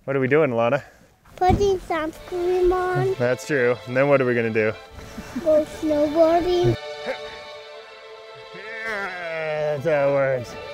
What are we doing, Alana? Putting sunscreen on. That's true. And then what are we gonna do? Go snowboarding. That's how it works.